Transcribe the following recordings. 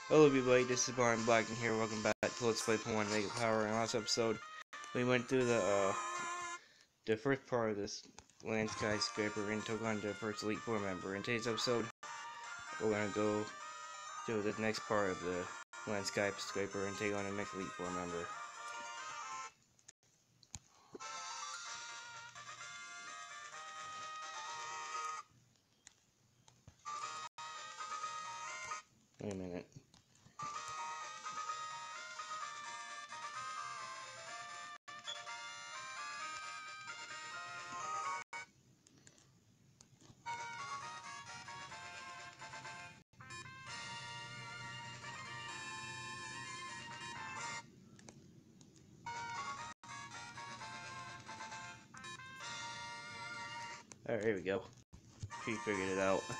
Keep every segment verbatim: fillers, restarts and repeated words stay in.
Hello everybody, this is Brian Black and here, welcome back to Let's Play Pokemon Mega Power. In last episode, we went through the, uh, the first part of this Lande Skyscraper and took on the first Elite Four member. In today's episode, we're gonna go to the next part of the Lande Skyscraper and take on the next Elite Four member. Wait a minute. Alright, here we go. She figured it out.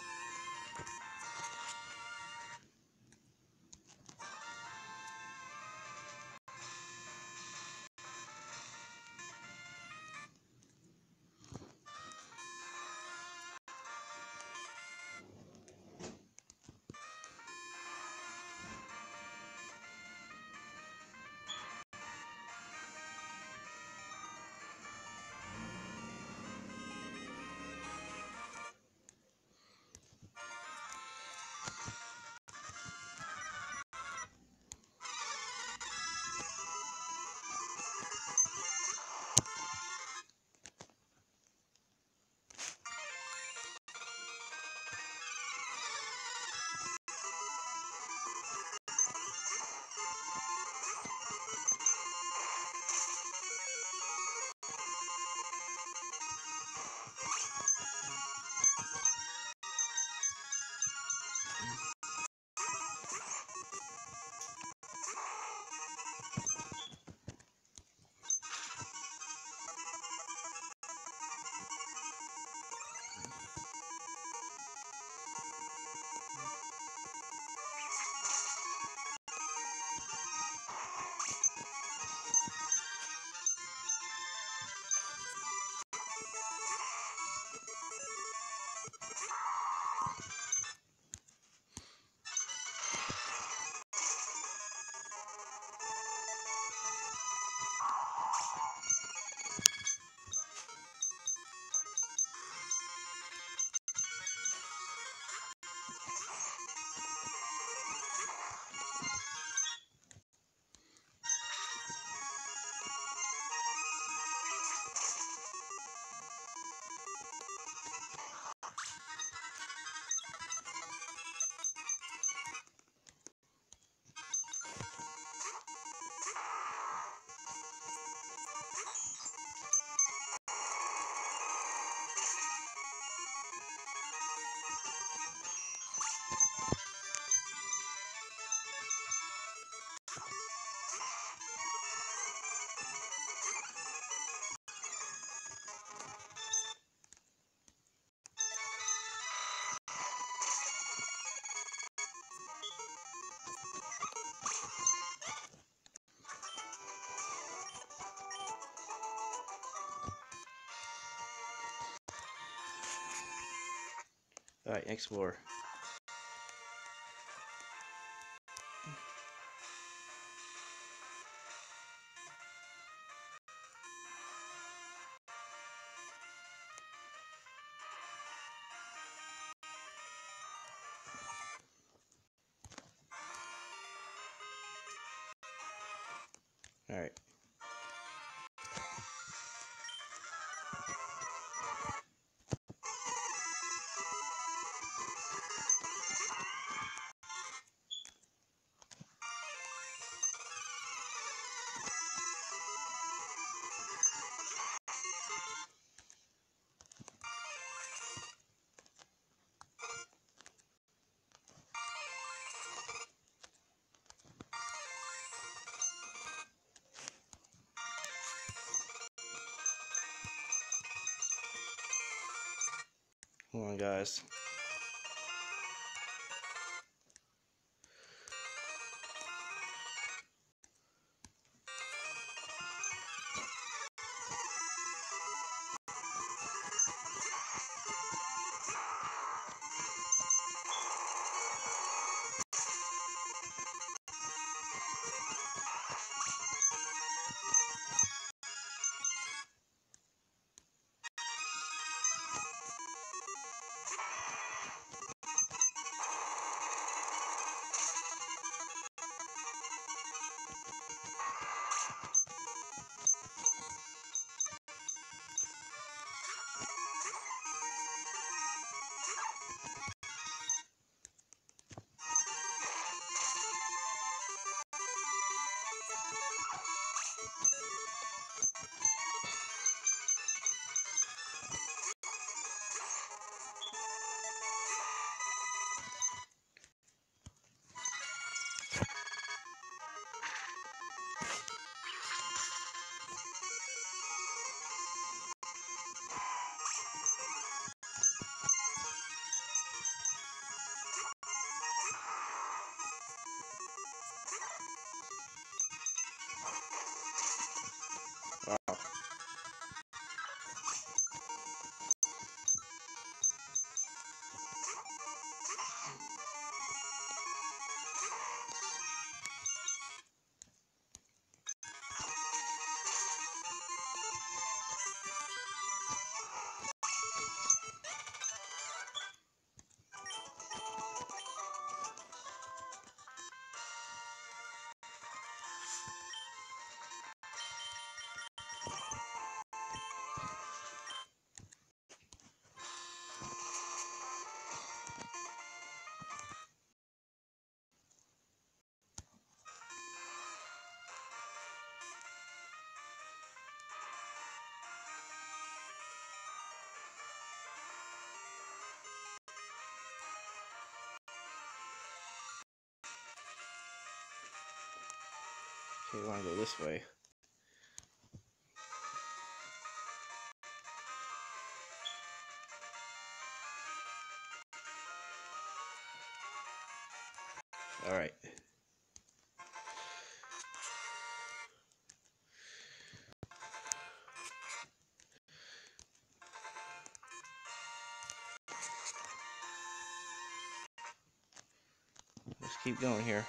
Alright, next floor. Alright. Hold on, guys. Okay, we want to go this way. Alright. Let's keep going here.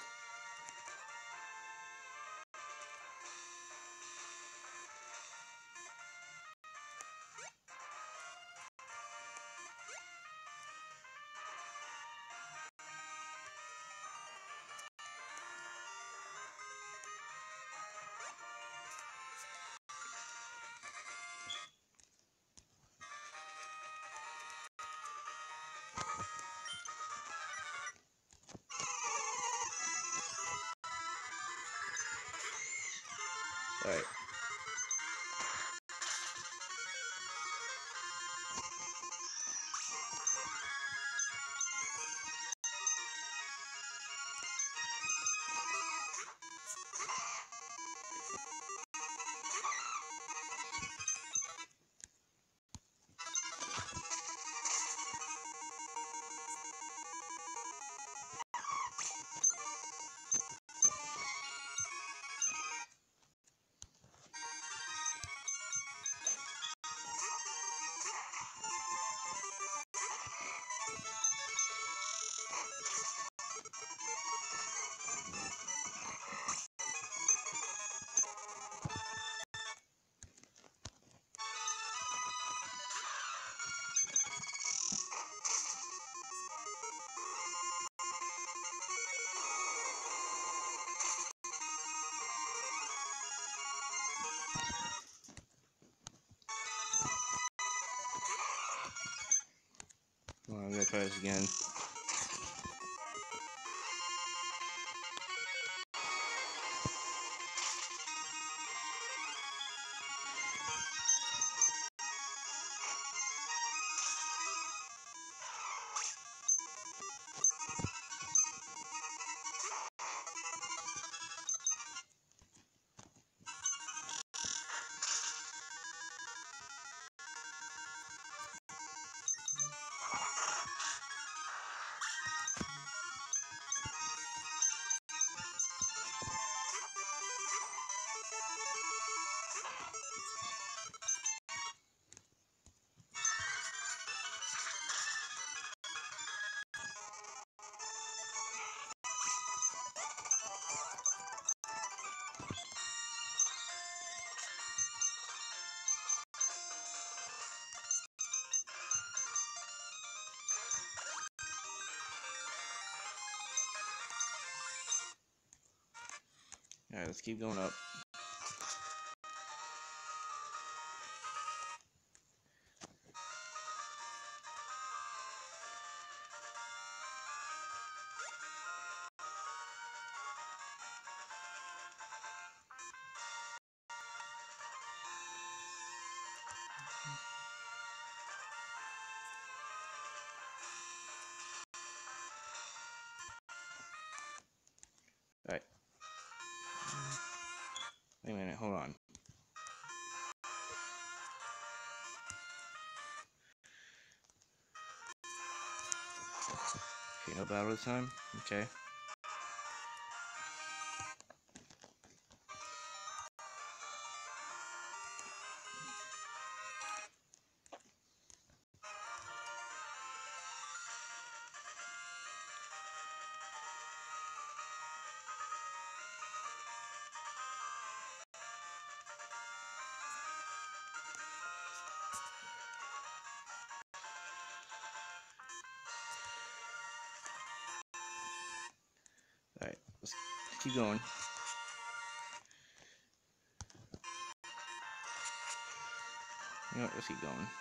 Alright. Well, I'm gonna try this again. Alright, let's keep going up. Alright. Wait a minute, hold on. Okay, no battle this time? Okay. Alright, let's keep going. You know what, let's keep going.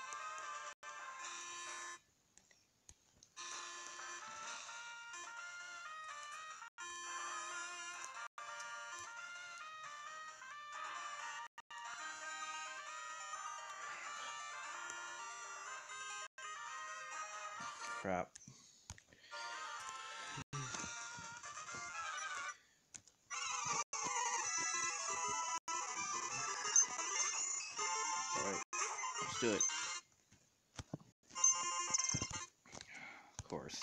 Crap. let's do it. Of course.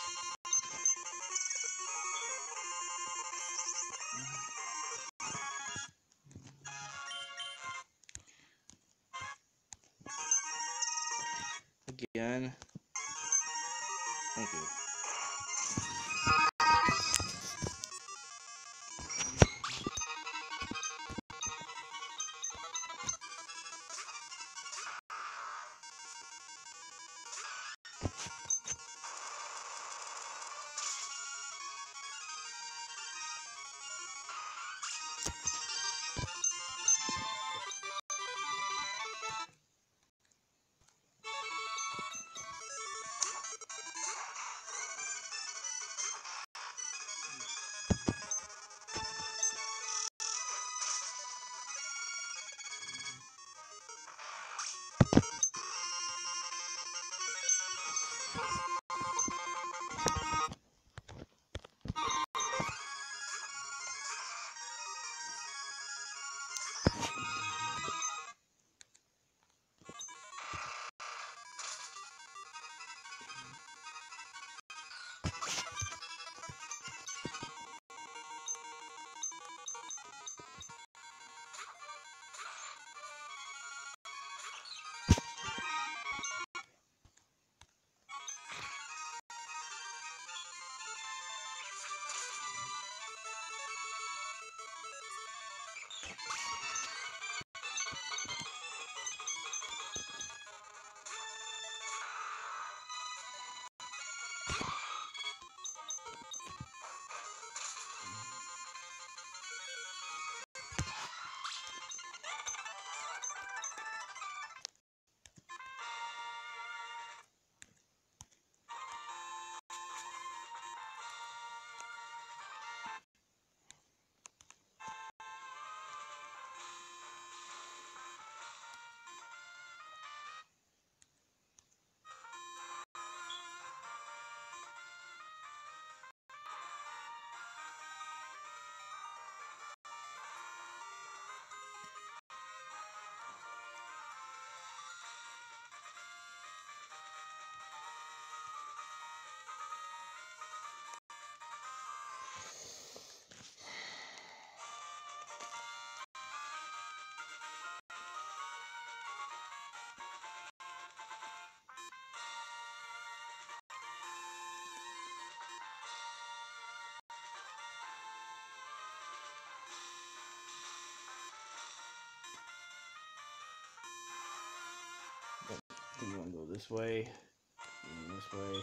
Again. Thank you. You want to go this way, and this way.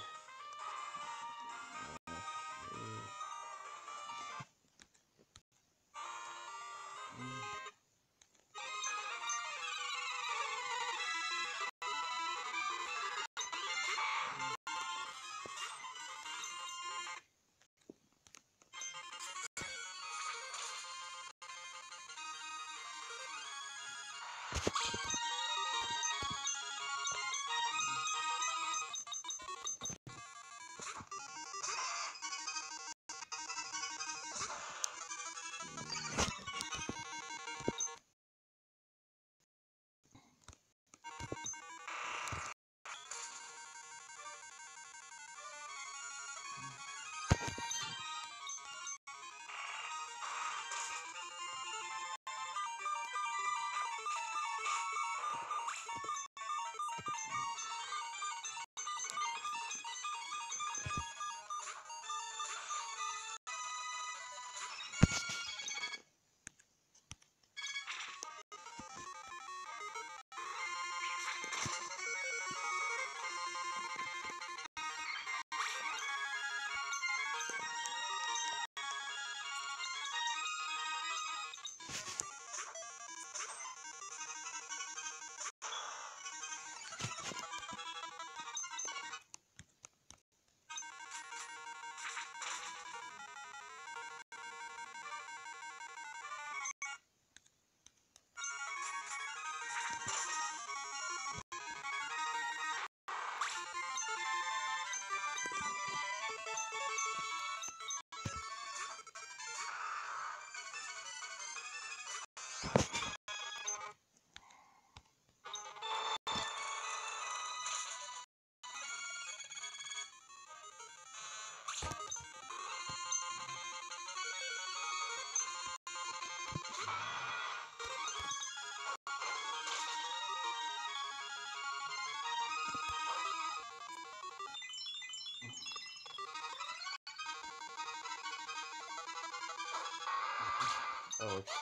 Oh, it's...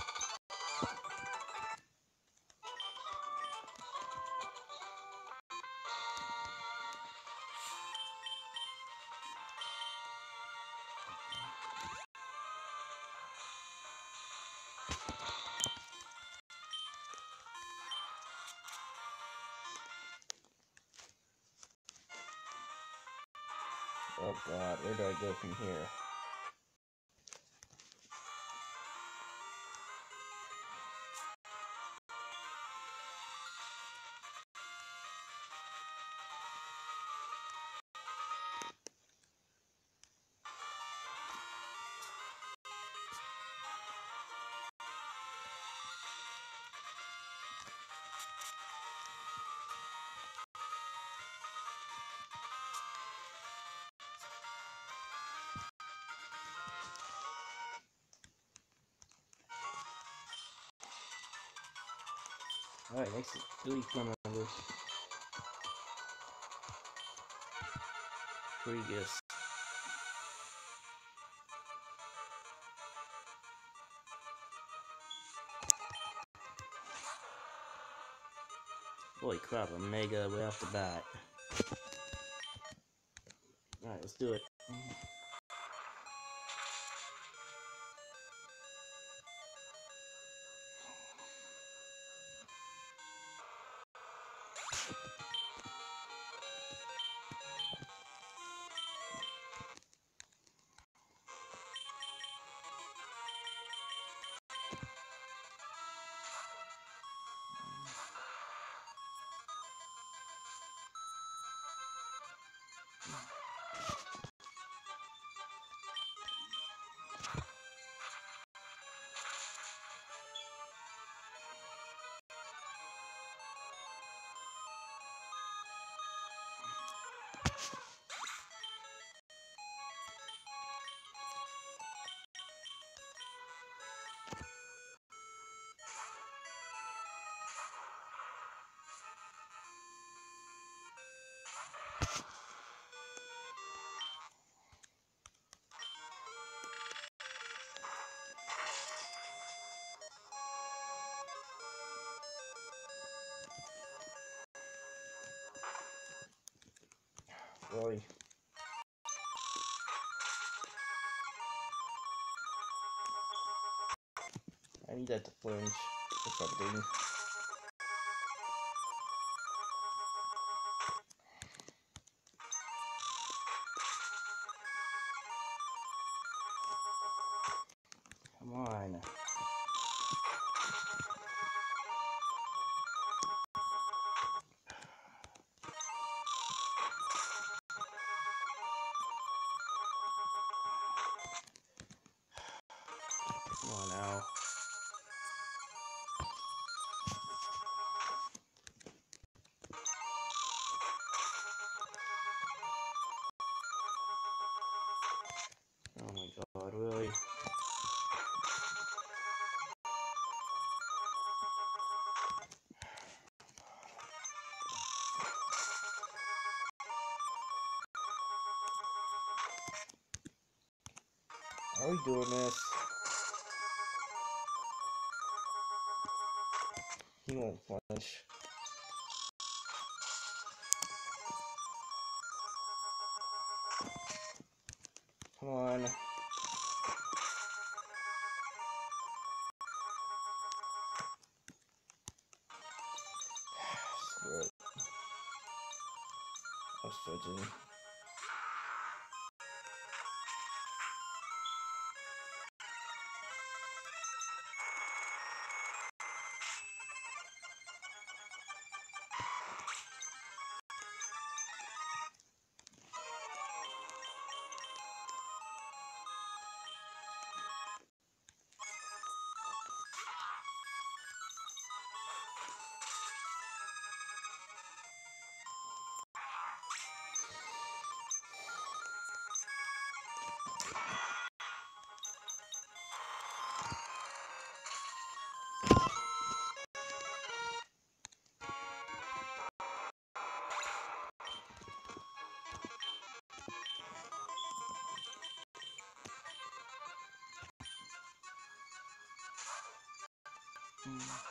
Oh god, where do I go from here? Alright, next is Elite Four members. Frigus. Holy crap, a mega way off the bat. Alright, let's do it. Really? I need that to flinch or something. Come on. Come on now. Oh my god, really? Are we doing this? He won't flinch. Come on. Screw it. I was fidgeting. Mm.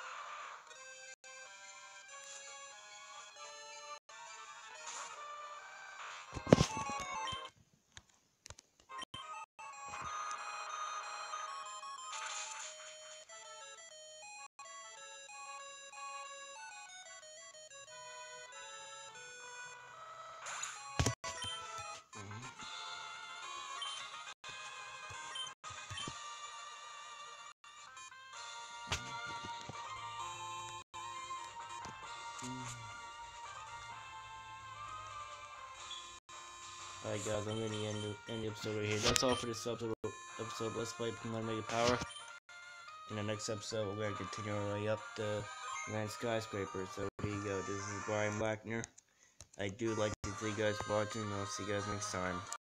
Alright guys, I'm gonna end the, end the episode right here. That's all for this episode. Episode Let's Play Pokemon Mega Power. In the next episode, we're gonna continue our way up the Lande Skyscraper. So there you go. This is Brian Blackner. I do like to thank you guys for watching, and I'll see you guys next time.